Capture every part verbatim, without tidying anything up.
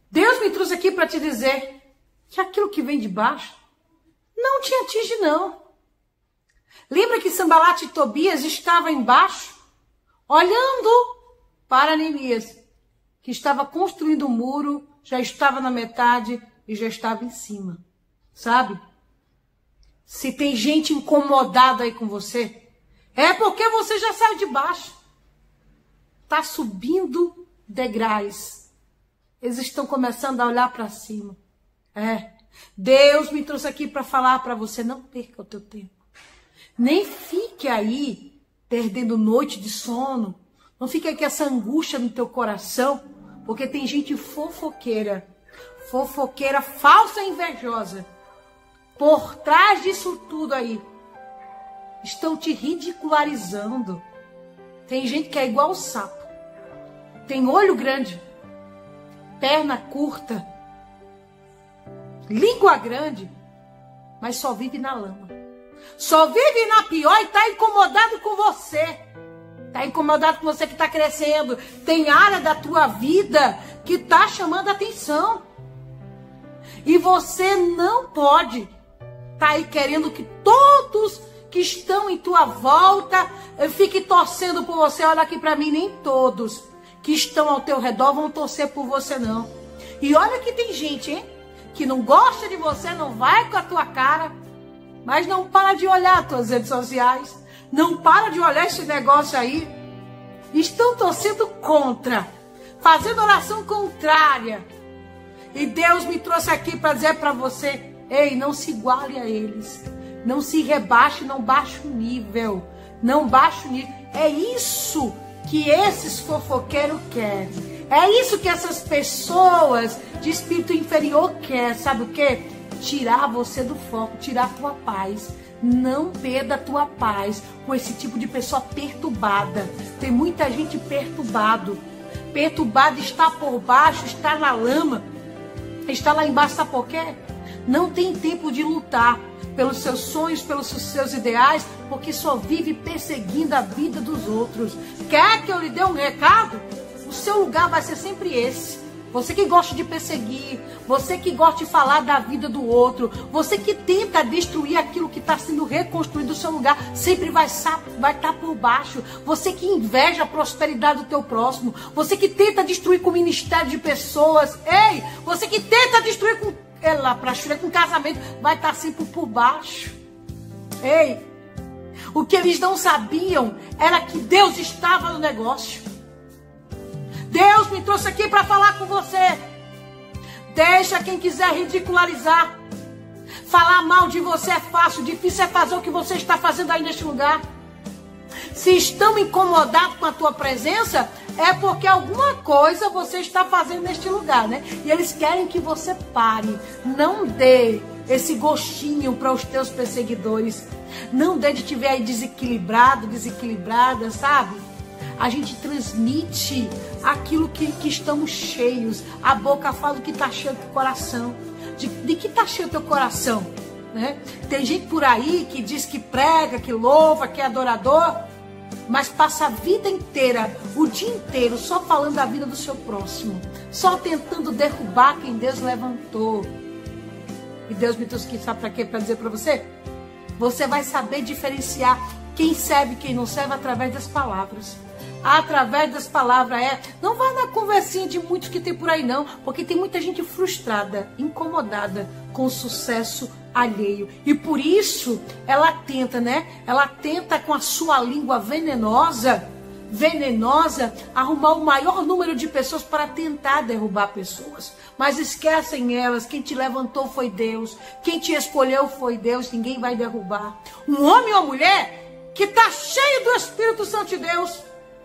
Deus me trouxe aqui para te dizer que aquilo que vem de baixo não te atinge, não. Lembra que Sambalate e Tobias estavam embaixo, olhando para Neemias, que estava construindo um muro, já estava na metade e já estava em cima. Sabe? Se tem gente incomodada aí com você, é porque você já saiu de baixo. Está subindo degraus. Eles estão começando a olhar para cima. É. Deus me trouxe aqui para falar para você, não perca o teu tempo. Nem fique aí perdendo noite de sono. Não fique aí com essa angústia no teu coração, porque tem gente fofoqueira. Fofoqueira falsa e invejosa. Por trás disso tudo aí, estão te ridicularizando. Tem gente que é igual o sapo. Tem olho grande, perna curta, língua grande, mas só vive na lama. Só vive na pior e está incomodado com você. Está incomodado com você que está crescendo. Tem área da tua vida que está chamando a atenção. E você não pode tá aí querendo que todos que estão em tua volta fiquem torcendo por você. Olha aqui para mim, nem todos que estão ao teu redor vão torcer por você, não. E olha que tem gente, hein, que não gosta de você, não vai com a tua cara, mas não para de olhar as tuas redes sociais, não para de olhar esse negócio aí. Estão torcendo contra, fazendo oração contrária. E Deus me trouxe aqui para dizer para você, ei, não se iguale a eles. Não se rebaixe, não baixe o nível. Não baixe o nível. É isso que esses fofoqueiros querem. É isso que essas pessoas de espírito inferior querem. Sabe o quê? Tirar você do foco, tirar a tua paz. Não perda a tua paz com esse tipo de pessoa perturbada. Tem muita gente perturbado. Perturbado, está por baixo, está na lama. Está lá embaixo, sabe por quê? Não tem tempo de lutar pelos seus sonhos, pelos seus ideais, porque só vive perseguindo a vida dos outros. Quer que eu lhe dê um recado? O seu lugar vai ser sempre esse. Você que gosta de perseguir, você que gosta de falar da vida do outro, você que tenta destruir aquilo que está sendo reconstruído, o seu lugar sempre vai estar vai tá por baixo. Você que inveja a prosperidade do teu próximo, você que tenta destruir com o ministério de pessoas, ei, você que tenta destruir com é lá para chorar com casamento, vai estar sempre por baixo. Ei, o que eles não sabiam era que Deus estava no negócio. Deus me trouxe aqui para falar com você. Deixa quem quiser ridicularizar. Falar mal de você é fácil, difícil é fazer o que você está fazendo aí neste lugar. Se estão incomodados com a tua presença, é porque alguma coisa você está fazendo neste lugar, né? E eles querem que você pare. Não dê esse gostinho para os teus perseguidores. Não dê de te ver aí desequilibrado, desequilibrada, sabe? A gente transmite aquilo que, que estamos cheios. A boca fala o que está cheio do teu coração. De, de que está cheio do teu coração, né? Tem gente por aí que diz que prega, que louva, que é adorador, mas passa a vida inteira, o dia inteiro, só falando da vida do seu próximo, só tentando derrubar quem Deus levantou. E Deus me trouxe aqui, sabe para quê? Para dizer para você, você vai saber diferenciar quem serve e quem não serve através das palavras. Através das palavras, é. Não vai na conversinha de muitos que tem por aí, não, porque tem muita gente frustrada, incomodada com o sucesso alheio. E por isso ela tenta, né? Ela tenta com a sua língua venenosa, venenosa, arrumar o maior número de pessoas para tentar derrubar pessoas. Mas esquecem elas, quem te levantou foi Deus, quem te escolheu foi Deus, ninguém vai derrubar. Um homem ou mulher que está cheio do Espírito Santo de Deus.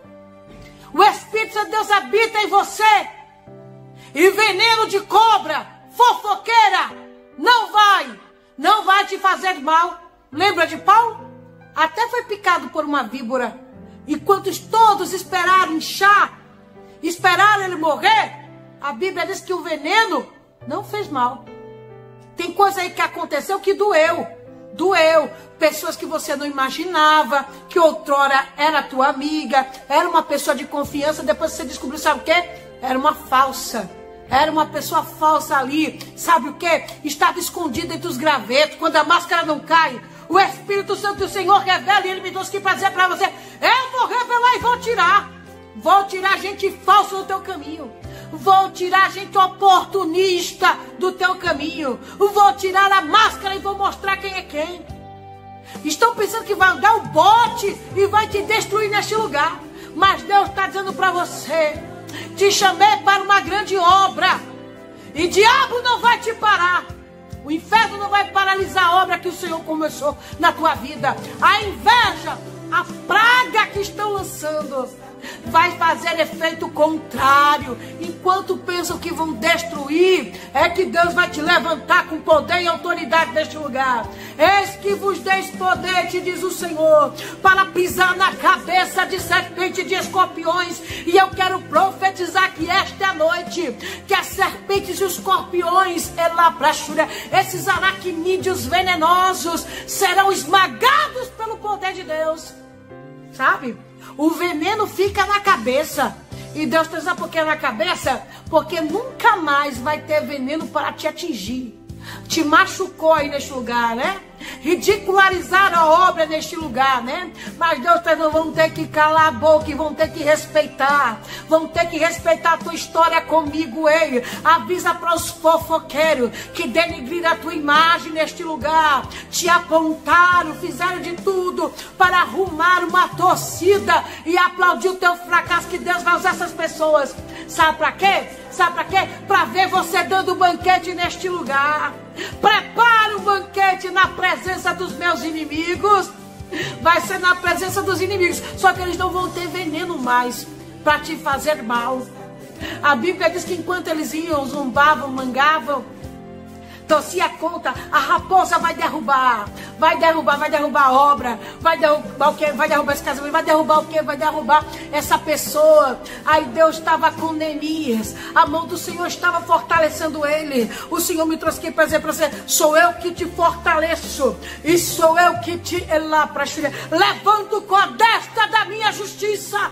O Espírito Santo de Deus habita em você. E veneno de cobra, fofoqueira, não vai, não vai te fazer mal. Lembra de Paulo? Até foi picado por uma víbora. Enquanto todos esperaram inchar, esperaram ele morrer, a Bíblia diz que o veneno não fez mal. Tem coisa aí que aconteceu que doeu. Doeu. Pessoas que você não imaginava, que outrora era tua amiga, era uma pessoa de confiança, depois você descobriu, sabe o quê? Era uma falsa. Era uma pessoa falsa ali, sabe o que? Estava escondida entre os gravetos. Quando a máscara não cai, o Espírito Santo do Senhor revela, e Ele me trouxe aqui para dizer para você: eu vou revelar e vou tirar. Vou tirar gente falsa do teu caminho. Vou tirar gente oportunista do teu caminho. Vou tirar a máscara e vou mostrar quem é quem. Estão pensando que vai dar o bote e vai te destruir neste lugar. Mas Deus está dizendo para você: te chamei para uma grande obra. E diabo não vai te parar. O inferno não vai paralisar a obra que o Senhor começou na tua vida. A inveja, a praga que estão lançando, vai fazer efeito contrário. Enquanto pensam que vão destruir, é que Deus vai te levantar com poder e autoridade neste lugar. Eis que vos deis poder, te diz o Senhor, para pisar na cabeça de serpente e de escorpiões. E eu quero profetizar que esta noite, que as serpentes e os escorpiões, esses aracnídeos venenosos, serão esmagados pelo poder de Deus. Sabe? O veneno fica na cabeça. E Deus está dizendo por que na cabeça? Porque nunca mais vai ter veneno para te atingir. Te machucou aí neste lugar, né? Ridicularizar a obra neste lugar, né? Mas Deus está dizendo: vão ter que calar a boca e vão ter que respeitar. Vão ter que respeitar a tua história comigo, ei. Avisa para os fofoqueiros que denegriram a tua imagem neste lugar. Te apontaram, fizeram de tudo para arrumar uma torcida e aplaudir o teu fracasso. Que Deus vai usar essas pessoas. Sabe para quê? Sabe para quê? Para ver você dando banquete neste lugar. Prepara o banquete na presença dos meus inimigos. Vai ser na presença dos inimigos. Só que eles não vão ter veneno mais para te fazer mal. A Bíblia diz que enquanto eles iam, zombavam, mangavam, torcia a conta, a raposa vai derrubar, vai derrubar, vai derrubar a obra, vai derrubar o quê? Vai derrubar esse casamento, vai derrubar o quê? Vai derrubar essa pessoa. Aí Deus estava com Neemias, a mão do Senhor estava fortalecendo ele. O Senhor me trouxe aqui para dizer para você: sou eu que te fortaleço, e sou eu que te levanto com a destra da minha justiça.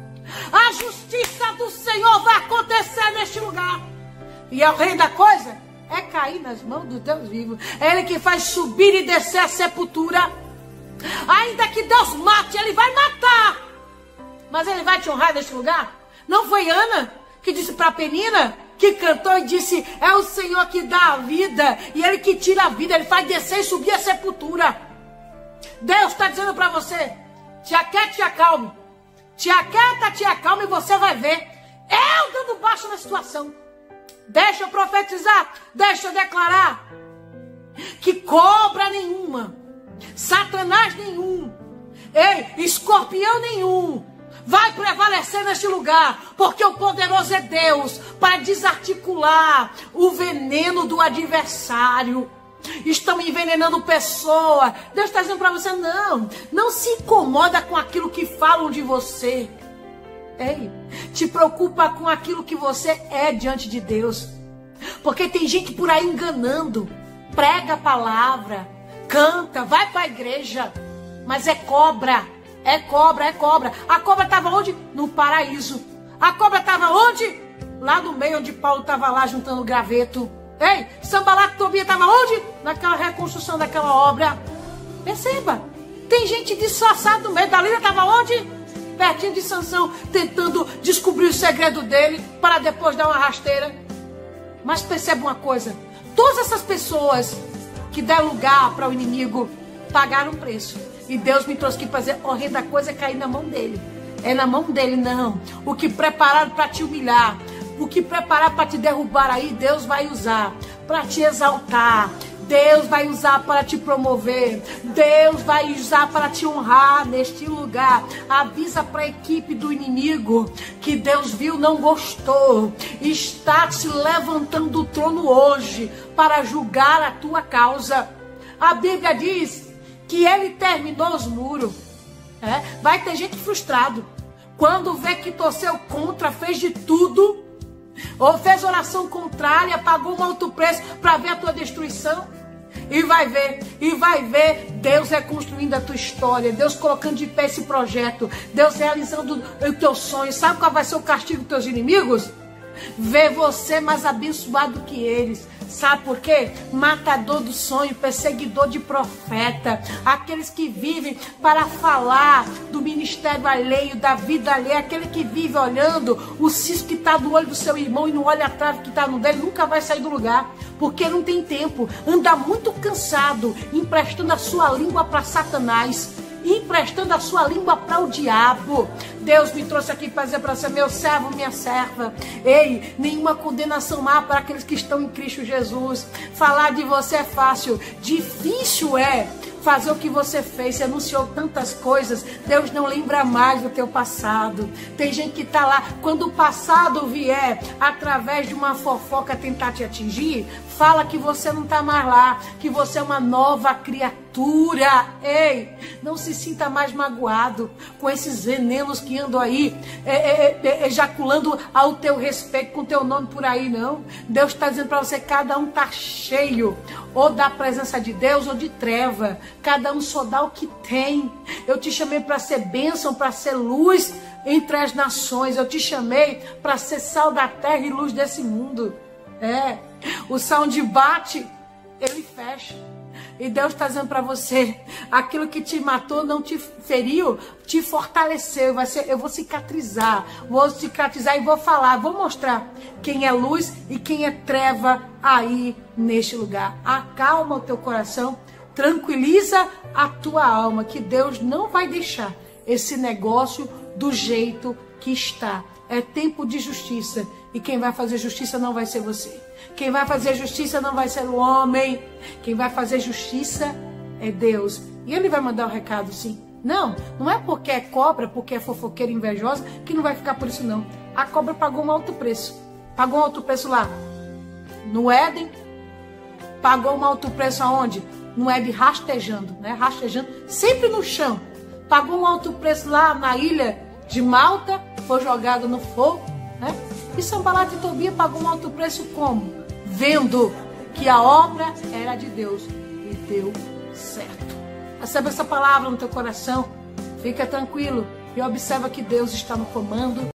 A justiça do Senhor vai acontecer neste lugar. E é o rei da coisa é cair nas mãos do Deus vivo. É Ele que faz subir e descer a sepultura. Ainda que Deus mate, Ele vai matar. Mas Ele vai te honrar neste lugar. Não foi Ana que disse para Penina, que cantou e disse: é o Senhor que dá a vida, e Ele que tira a vida. Ele faz descer e subir a sepultura. Deus está dizendo para você: te aquieta, te acalme. Te aquieta, te acalme, e você vai ver eu dando baixo na situação. Deixa eu profetizar, deixa eu declarar que cobra nenhuma, Satanás nenhum, ei, escorpião nenhum vai prevalecer neste lugar, porque o poderoso é Deus para desarticular o veneno do adversário. Estão envenenando pessoa. Deus está dizendo para você: não, não se incomoda com aquilo que falam de você. Ei, te preocupa com aquilo que você é diante de Deus. Porque tem gente por aí enganando. Prega a palavra, canta, vai para a igreja, mas é cobra, é cobra, é cobra. A cobra estava onde? No paraíso. A cobra estava onde? Lá no meio onde Paulo estava lá juntando graveto. Ei, Sanballat e Tobia estava onde? Naquela reconstrução daquela obra. Perceba, tem gente disfarçada no meio. Dalila estava onde? Pertinho de Sansão, tentando descobrir o segredo dele, para depois dar uma rasteira. Mas perceba uma coisa: todas essas pessoas que deram lugar para o inimigo pagaram um preço. E Deus me trouxe aqui para dizer: horrenda coisa é cair na mão dele. É na mão dele, não. O que prepararam para te humilhar, o que prepararam para te derrubar aí, Deus vai usar para te exaltar. Deus vai usar para te promover. Deus vai usar para te honrar neste lugar. Avisa para a equipe do inimigo que Deus viu, não gostou. Está se levantando do trono hoje para julgar a tua causa. A Bíblia diz que ele terminou os muros. É? Vai ter gente frustrado. Quando vê que torceu contra, fez de tudo, ou fez oração contrária, pagou um alto preço para ver a tua destruição. E vai ver, e vai ver Deus reconstruindo a tua história, Deus colocando de pé esse projeto, Deus realizando o teu sonho. Sabe qual vai ser o castigo dos teus inimigos? vê você mais abençoado que eles. Sabe por quê? Matador do sonho, perseguidor de profeta, aqueles que vivem para falar do ministério alheio, da vida alheia, aquele que vive olhando o cisco que está no olho do seu irmão e não olha a trave que está no dele, nunca vai sair do lugar, porque não tem tempo, anda muito cansado, emprestando a sua língua para Satanás, emprestando a sua língua para o diabo. Deus me trouxe aqui para dizer para você, meu servo, minha serva, ei, nenhuma condenação há para aqueles que estão em Cristo Jesus. Falar de você é fácil, difícil é fazer o que você fez. Você anunciou tantas coisas, Deus não lembra mais do teu passado. Tem gente que está lá, quando o passado vier através de uma fofoca tentar te atingir, fala que você não está mais lá, que você é uma nova criatura. Ei, não se sinta mais magoado com esses venenos que andam aí é, é, é, ejaculando ao teu respeito, com teu nome por aí, não. Deus está dizendo para você, cada um está cheio ou da presença de Deus ou de treva. Cada um só dá o que tem. Eu te chamei para ser bênção, para ser luz entre as nações. Eu te chamei para ser sal da terra e luz desse mundo. É, o sal onde bate, ele fecha. E Deus está dizendo para você, aquilo que te matou, não te feriu, te fortaleceu. Vai ser, eu vou cicatrizar, vou cicatrizar e vou falar, vou mostrar quem é luz e quem é treva aí neste lugar. Acalma o teu coração, tranquiliza a tua alma, que Deus não vai deixar esse negócio do jeito que está. É tempo de justiça. E quem vai fazer justiça não vai ser você. Quem vai fazer justiça não vai ser o homem. Quem vai fazer justiça é Deus. E Ele vai mandar o recado, sim. Não, não é porque é cobra, porque é fofoqueira invejosa, que não vai ficar por isso, não. A cobra pagou um alto preço. Pagou um alto preço lá no Éden. Pagou um alto preço aonde? No Éden, rastejando, né? Rastejando, sempre no chão. Pagou um alto preço lá na ilha de Malta, foi jogado no fogo, né? E Sanbalate e Tobia pagou um alto preço como? Vendo que a obra era de Deus e deu certo. Recebe essa palavra no teu coração, fica tranquilo e observa que Deus está no comando.